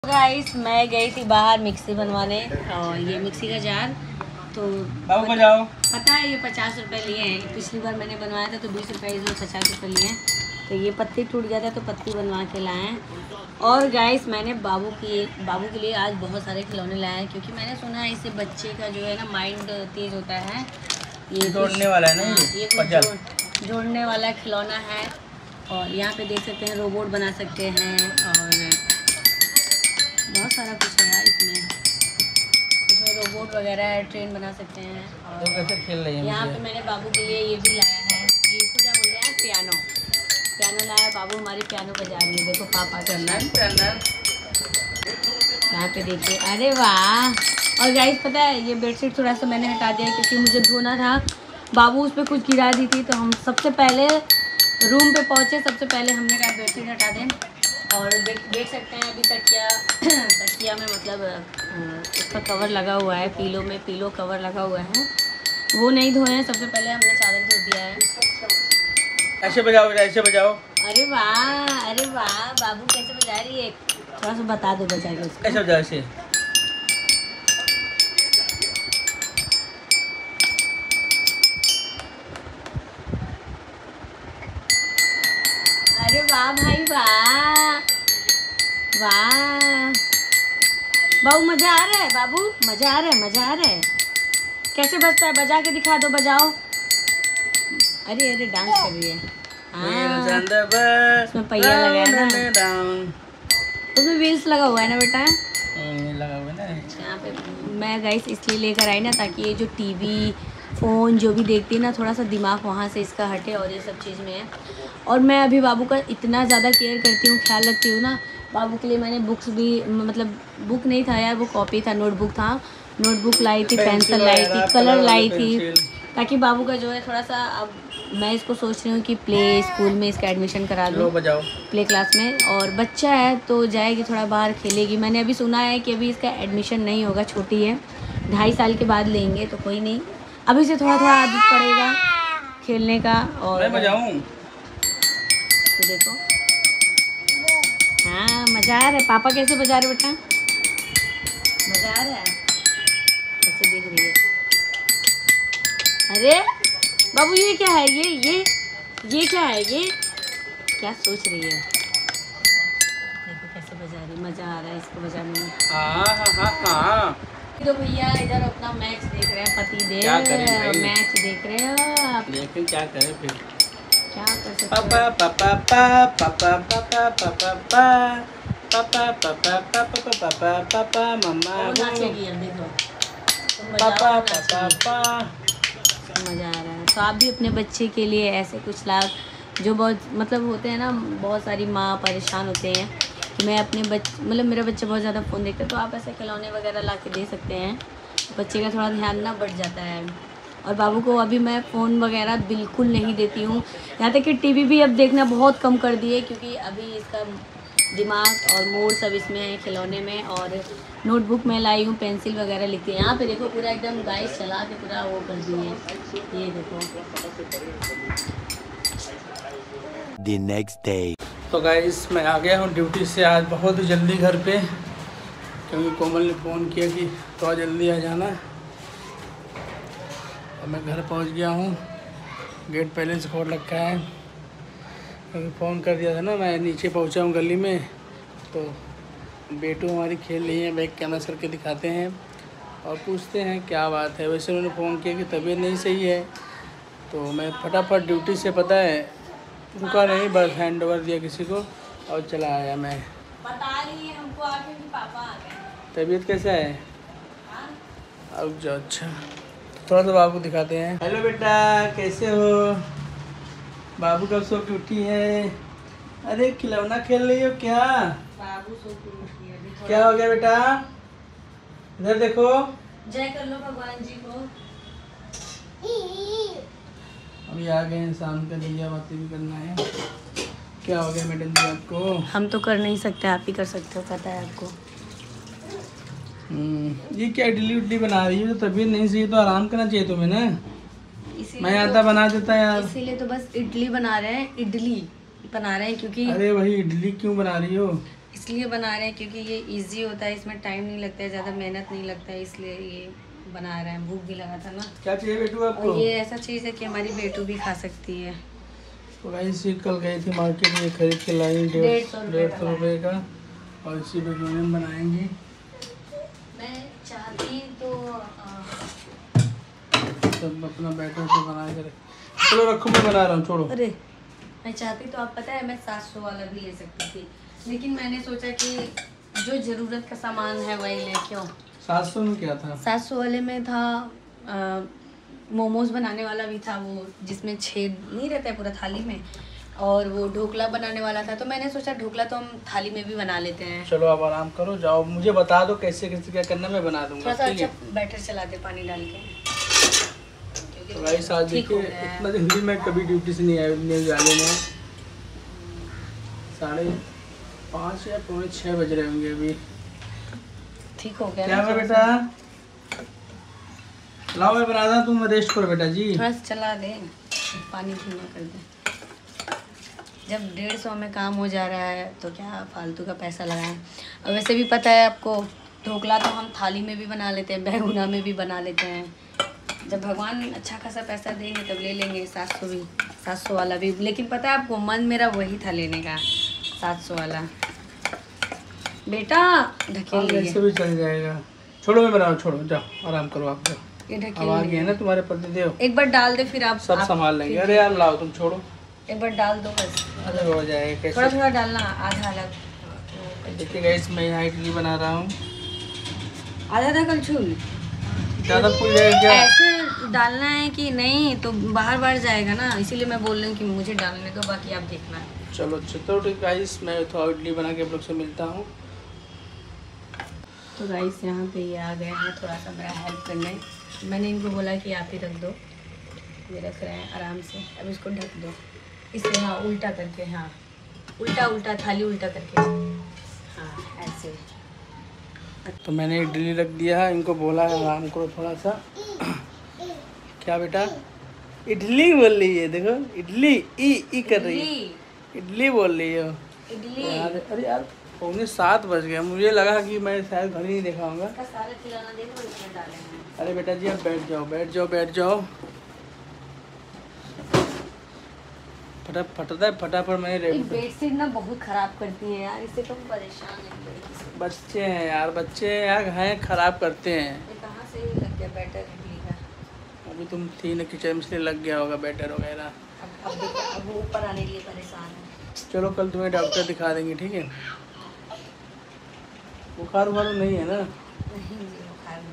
Guys मैं गई थी बाहर मिक्सी बनवाने और ये मिक्सी का जार तो पता है ये 50 रुपये लिए हैं। पिछली बार मैंने बनवाया था तो 20 रुपये, इसमें 50 रुपये लिए हैं। तो ये पत्ती टूट गया था तो पत्ती बनवा के लाए हैं। और गाइस मैंने बाबू के लिए आज बहुत सारे खिलौने लाए हैं क्योंकि मैंने सुना है इससे बच्चे का जो है ना माइंड तेज होता है। ये जोड़ने वाला है ना, ये जोड़ने वाला खिलौना है। और यहाँ पे देख सकते हैं रोबोट बना सकते हैं और बहुत सारा कुछ है यार इसमें रोबोट वगैरह है, ट्रेन बना सकते हैं। और तो कैसे खेल रही है यहाँ पे मैंने बाबू के लिए ये भी लाया है, ये इसको क्या बोलते हैं, पियानो लाया। बाबू हमारी पियानो बजा रही है, देखो पापा का यहाँ पे देखिए। अरे वाह। और गाइस पता है ये बेडशीट थोड़ा सा मैंने हटा दिया क्योंकि मुझे धोना था। बाबू उस पर कुछ गिरा दी थी तो हम सबसे पहले रूम पे पहुँचे, सबसे पहले हमने कहा बेडशीट हटा दें। और देख सकते हैं अभी तकिया में मतलब उसका कवर लगा हुआ है, पीलो कवर लगा हुआ है, वो नहीं धोए हैं। सबसे पहले हमने चादर धो दिया है। ऐसे बजाओ, ऐसे बजाओ। अरे वाह बाबू कैसे बजा रही है, थोड़ा सा बता दो बजा के उसको। ऐसे बजाओ ऐसे। अरे वाह भाई वाह। बाबू मजा आ रहा है, बाबू मजा आ रहा है। कैसे बजता है, बजा के दिखा दो, बजाओ। अरे डांस कर रही है। उसमें पहिया लगाया ना, उसमें व्हील्स लगा हुआ है ना बेटा, लगा हुआ है ना। यहाँ पे मैं गाइस इसलिए लेकर आई ना ताकि ये जो टीवी फ़ोन जो भी देखती है ना, थोड़ा सा दिमाग वहाँ से इसका हटे और ये सब चीज़ में है। और मैं अभी बाबू का इतना ज़्यादा केयर करती हूँ, ख्याल रखती हूँ ना। बाबू के लिए मैंने बुक्स भी, मतलब बुक नहीं था यार, वो कॉपी था, नोटबुक था। नोटबुक लाई थी, पेंसिल लाई थी, कलर लाई थी, ताकि बाबू का जो है थोड़ा सा, अब मैं इसको सोच रही हूँ कि प्ले स्कूल में इसका एडमिशन करा दूँ, प्ले क्लास में। और बच्चा है तो जाएगी, थोड़ा बाहर खेलेगी। मैंने अभी सुना है कि अभी इसका एडमिशन नहीं होगा, छोटी है, 2.5 साल के बाद लेंगे। तो कोई नहीं, अभी से थोड़ा आदत पड़ेगा खेलने का। और मैं बजाऊं तो देखो, हाँ मज़ा आ रहा है। पापा कैसे बजा रहे बेटा, मज़ा आ रहा है, कैसे देख रही है। अरे बाबू ये क्या है, ये क्या है, ये क्या सोच रही है, देखो कैसे बजा रही, मज़ा आ रहा है इसको बजाने में। हाँ। तो भैया इधर अपना मैच देख रहे हैं, पति देव मैच देख रहे हो आप। लेकिन क्या करें फिर, क्या कर सकते पापा पापा पापा पापा पापा पापा पापा पापा पापा मम्मा नाचेगी अब देखो, पापा पापा। मज़ा आ रहा है। तो आप भी अपने बच्चे के लिए ऐसे कुछ लाभ, जो बहुत मतलब होते हैं ना, बहुत सारी माँ परेशान होते हैं कि मैं अपने मतलब मेरा बच्चा बहुत ज़्यादा फ़ोन देखता है, तो आप ऐसे खिलौने वगैरह ला के दे सकते हैं, बच्चे का थोड़ा ध्यान ना बढ़ जाता है। और बाबू को अभी मैं फ़ोन वगैरह बिल्कुल नहीं देती हूँ, यहाँ तक कि टीवी भी अब देखना बहुत कम कर दिए क्योंकि अभी इसका दिमाग और मूड सब इसमें है, खिलौने में। और नोटबुक में लाई हूँ, पेंसिल वगैरह लिखती है। यहाँ पे देखो पूरा एकदम गाइस चला के पूरा वो कर दिए, ये देखो। The next day. तो गाइस मैं आ गया हूँ ड्यूटी से आज बहुत ही जल्दी घर पे, क्योंकि कोमल ने फ़ोन किया कि थोड़ा जल्दी आ जाना। और मैं घर पहुँच गया हूँ, गेट पहले से खोल रखा है क्योंकि फ़ोन कर दिया था ना। मैं नीचे पहुँचा हूँ गली में, तो बेटू हमारी खेल रही है, बैग कैमरा करके दिखाते हैं और पूछते हैं क्या बात है। वैसे उन्होंने फ़ोन किया कि तबीयत नहीं सही है, तो मैं फटाफट ड्यूटी से, पता है रुका नहीं, बस हैंड ओवर दिया किसी को और चला आया। मैं बता रही है हमको आके कि पापा आ गए। तबीयत कैसा है, अब जो अच्छा थोड़ा सा बाबू दिखाते हैं। हेलो बेटा कैसे हो, बाबू कब सो के उठी है। अरे खिलौना खेल रही हो क्या, बाबू सो के उठी है। क्या हो गया बेटा, इधर देखो, जय कर लो भगवान जी को। अभी आ गए हैं, शाम का दिया बातें भी करना है। क्या हो गया मैडम जी आपको, हम तो कर नहीं सकते, आप ही कर सकते हो, पता है आपको। ये क्या इडली उडली बना रही है, तो तबीयत नहीं सही तो आराम करना चाहिए तुम्हें ना। मैं आता बना देता यार, इसीलिए तो बस इडली बना रहे हैं, क्योंकि अरे वही इडली क्यों बना रही हो, इसलिए बना रहे हैं क्योंकि ये इजी होता है, इसमें टाइम नहीं लगता है, ज़्यादा मेहनत नहीं लगता है, इसलिए ये बना रहे हैं। भूख भी लगा था ना। क्या चाहिए बेटू आपको? और ये ऐसा चीज़ है कि हमारी बेटू भी खा सकती है। तो वैसे कल गई थी मार्केट में, खरीद के लाई 150 रुपये का, और इसी पे हम बनाएंगे। मैं चाहती तो सब अपना बैटर से बना के रख। चलो रखो, मैं बना रहा हूँ, छोड़ो। अरे मैं चाहती तो आप पता है मैं 700 वाला भी ले सकती थी, लेकिन मैंने सोचा कि जो ज़रूरत का सामान है वही ले क्यों। 700 में क्या था? 700 वाले में था मोमोज बनाने वाला भी था, वो जिसमें छेद नहीं रहता है पूरा थाली में, और वो ढोकला बनाने वाला था। तो मैंने सोचा ढोकला तो हम थाली में भी बना लेते हैं। चलो आप आराम करो, जाओ, मुझे बता दो कैसे कैसे क्या करना, मैं बना दूंगा। थोड़ा सा अच्छा बैटर चला दे पानी डाल के। तो भाई साथ देखिए, इतना जल्दी मैं कभी ड्यूटी से नहीं आया, जाने में 5:30 या 5:45 बज रहे होंगे अभी। ठीक हो गया क्या है बेटा? लाओ मैं बना दूं, तुम रेस्ट करो बेटा जी। थोड़ा सा चला दे, पानी धीमा कर दे। जब 150 में काम हो जा रहा है तो क्या फालतू का पैसा लगाएं। और वैसे भी पता है आपको, ढोकला तो हम थाली में भी बना लेते हैं, भगोना में भी बना लेते हैं। जब भगवान अच्छा खासा पैसा देंगे तब ले लेंगे 700 वाला भी। लेकिन पता है आपको, मन मेरा वही था लेने का, 700 वाला। बेटा ढकेल लिए, ऐसे भी चल जाएगा। छोड़ो मैं बनाऊं, छोड़ो, जाओ आराम करो आप, जाओ। ये अब ढकेल आ गए हैं ना तुम्हारे पतिदेव, एक बार डाल दे फिर आप सब संभाल लेंगे। अरे यार लाओ, तुम छोड़ो, एक बार डाल दो बस। अरे हो जाएगा थोड़ा कैसे। थोड़ा डालना, आधा अलग। देखिए गाइस, मैं यहाँ इडली बना रहा हूँ। आधा कलछुल ज़्यादा फूल जाएगा क्या? ऐसे डालना है कि नहीं तो बाहर बाहर जाएगा ना, इसीलिए मैं बोल रही हूँ कि मुझे डालने दो, बाकी आप देखना। चलो अच्छा, तो ठीक गाइस, मैं थोड़ा इडली बना के आप लोग से मिलता हूँ। तो गाइस यहाँ पे ये आ गए हैं थोड़ा सा मेरा हेल्प करने। मैंने इनको बोला कि आप ही रख दो, ये रख रहे हैं आराम से। अब इसको ढक दो इसे, हाँ उल्टा करके, हाँ उल्टा थाली उल्टा करके, हाँ ऐसे। तो मैंने इडली रख दिया है, इनको बोला है आराम करो थोड़ा सा। क्या बेटा? इडली बोल रही है, देखो इडली ई कर रही है, इडली बोल रही हो यार। अरे यार 6:45 बज गया, मुझे लगा कि मैं शायद घर ही नहीं देखा होगा। अरे बेटा जी आप बैठ जाओ, बैठ जाओ, बैठ जाओ। फटाफट मैंने बेडशीट ना बहुत खराब करती है यार, इससे तुम परेशान है। बच्चे हैं यार, बच्चे यार हैं, खराब करते हैं। ये कहाँ से लग गया बैटर इडली का? अभी तुम थी ना किचन में, इसलिए लग गया होगा बैटर वगैरह। अब वो ऊपर आने के लिए परेशान है। चलो कल तुम्हें डॉक्टर दिखा देंगे, ठीक है? बुखार वुखार नहीं है ना? नहीं जी, बुखार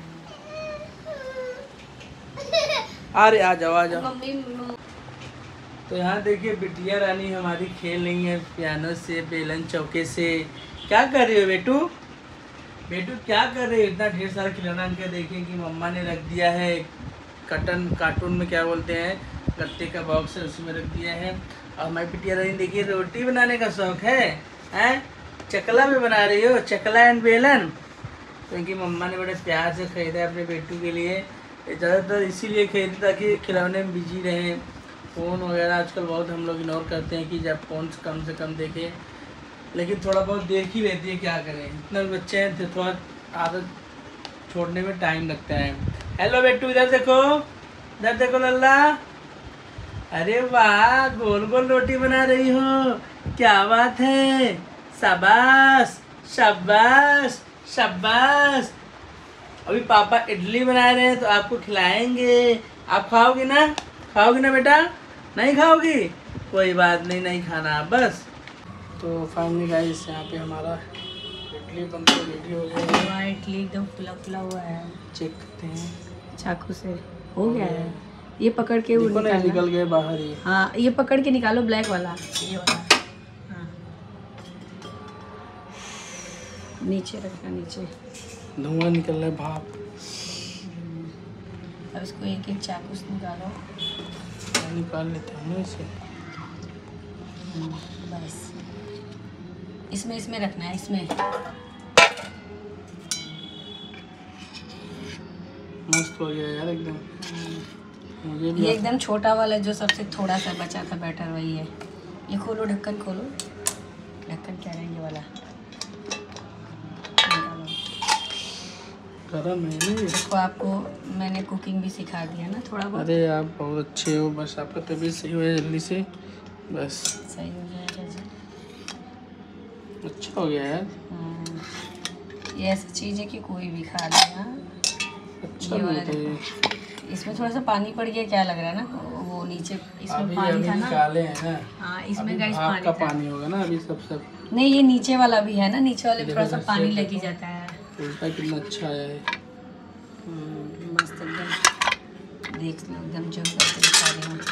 नहीं। अरे आ जाओ, आ जाओ। मम्मी तो यहाँ देखिए बिटिया रानी हमारी खेल रही है पियानो से, बेलन चौके से। क्या कर रही हो बेटू? बेटू क्या कर रही हो? इतना ढेर सारा खिलौना इनका देखिए कि मम्मा ने रख दिया है कार्टून में, क्या बोलते हैं, गत्ते का बॉक्स है, उसी में रख दिया है। और हमारी बिटिया रानी देखिए रोटी बनाने का शौक है, हैं? चकला भी बना रही हो, चकला एंड बेलन। तो इनकी मम्मा ने बड़े प्यार से ख़रीदा है अपने बेटू के लिए। ज़्यादातर इसीलिए खरीदी ताकि खिलौने में बिजी रहें। फ़ोन वगैरह आजकल बहुत हम लोग इग्नोर करते हैं कि जब फ़ोन से कम देखें, लेकिन थोड़ा बहुत देख ही लेती है, क्या करें। इतना बच्चे हैं तो थोड़ा आदत छोड़ने में टाइम लगता है। हेलो बेटू, इधर देखो लल्ला। अरे वाह, गोल गोल रोटी बना रही हो, क्या बात है, शाबाश शाबाश शाबाश। अभी पापा इडली बना रहे हैं तो आपको खिलाएंगे, आप खाओगी ना? खाओगी ना बेटा? नहीं खाओगी? कोई बात नहीं, नहीं खाना बस। तो फाइनली गाइस यहाँ पे हमारा इडली बनकर रेडी हो गया है। इडली एकदम फुला हुआ है, चेक करते हैं चाकू से। हो गया है, ये पकड़ के देखो ना, निकल गए बाहर ही। हाँ ये पकड़ के निकालो, ब्लैक वाला, ये वाला। हाँ नीचे रखना, नीचे धुआं निकल रहा है, भाप। अब इसको एक एक चाकू से निकालो। निकाल लेते हैं इसे। बस इसमें रखना है, इसमें। मस्त हो गया यार एकदम। मुझे भी ये एकदम छोटा वाला जो सबसे थोड़ा सा बचा था बैटर, वही है। ये खोलो, ढक्कन खोलो, ढक्कन क्या है ये वाला। गरम है नहीं। देखो आपको मैंने कुकिंग भी सिखा दिया ना थोड़ा बहुत। अरे आप बहुत अच्छे हो, बस आपका तबीयत सही हो जाए जल्दी से, बस सही हो जाएगा जी। अच्छा हो गया यार। ये ऐसी चीज़ है कि कोई भी खा लेगा। अच्छा ये वाला नहीं होता ये। देखो, इसमें थोड़ा सा पानी पड़ गया, क्या लग रहा है ना वो नीचे इसमें अभी पानी था ना। निकाले हैं ना। हाँ इसमें अभी गाइस भाप पानी का था। पानी होगा ना अभी सब। नहीं ये नीचे वाला भी है ना, नीचे वाले में देखो थोड़ा सा इधर पानी से लग ही जाता है। उल्टा कितना अच्छा आया है। मस्त एकदम, देख लो एकदम जम करके दिखा रही हूँ।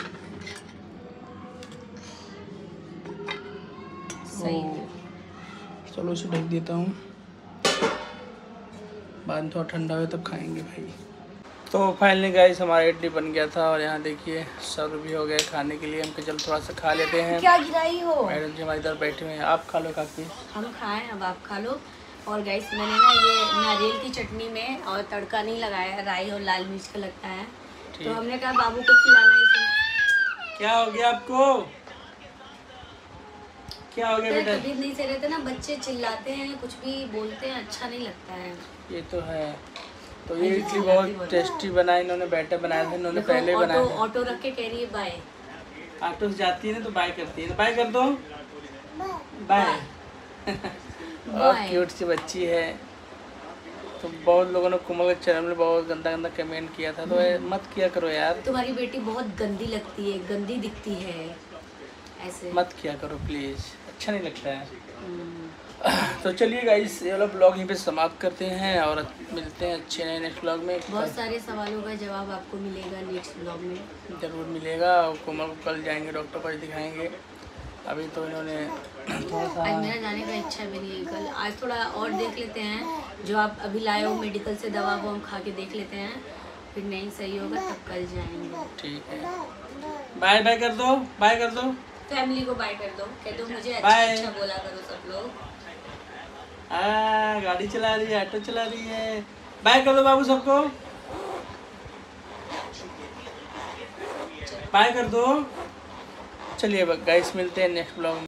सही है। चलो इसे ढक देता हूँ, बाद में थोड़ा ठंडा हो तब खाएंगे भाई। तो फाइनली गाइस हमारा इडली बन गया था और यहाँ देखिए सर्व भी हो गया खाने के लिए। हम चल थोड़ा सा खा लेते हैं। क्या गिराई हो? मैडम जी हमारी इधर बैठे हुए हैं, आप खा लो काफी। हम खाएं, अब आप खा लो। और गाइस मैंने ना ये नारियल की चटनी में और तड़का नहीं लगाया, राई और लाल मिर्च का लगता है, तो हमने कहा बाबू को खिलाना इसमें। क्या हो गया आपको? क्या हो गया बेटा? तबीयत नहीं सही रहता ना, बच्चे चिल्लाते हैं, कुछ भी बोलते हैं, अच्छा नहीं लगता है। ये तो है। तो ये इडली बहुत टेस्टी बना, इन्होंने बैटर बनाया था, इन्होंने पहले बनाया था। ऑटो रख के कह रही है बाय। ऑटो से जाती है ना तो बाय करती है, तो बाय कर दो, बाय। और क्यूट सी बच्ची है। तो बहुत लोगों ने कोमल के चैनल में बहुत गंदा गंदा कमेंट किया था, तो मत किया करो यार। तुम्हारी बेटी बहुत गंदी लगती है, गंदी दिखती है, ऐसे मत किया करो प्लीज, अच्छा नहीं लगता है। तो चलिए गाइस ये वाला ब्लॉग यहीं पे समाप्त करते हैं और मिलते हैं अच्छे नए नेक्स्ट ब्लॉग में। बहुत सारे सवालों का जवाब आपको मिलेगा नेक्स्ट ब्लॉग में, ज़रूर मिलेगा। और कोमल को कल जाएंगे डॉक्टर पर दिखाएंगे। अभी तो इन्होंने थोड़ा सा, आज मेरा जाने का इच्छा भी नहीं है कल। आज थोड़ा और देख लेते हैं, जो आप अभी लाए हो मेडिकल से दवा वो हम खा के देख लेते हैं, फिर नहीं सही होगा तब कल जाएंगे। ठीक है, बाय बाय कर दो, बाय कर दो, फैमिली को बाय कर दो, कह दो मुझे अच्छा Bye. अच्छा बोला करो सब लोग। गाड़ी चला रही है, ऑटो चला रही है, बाय कर दो बाबू सबको, बाय कर दो। चलिए गाइस मिलते हैं नेक्स्ट ब्लॉग में।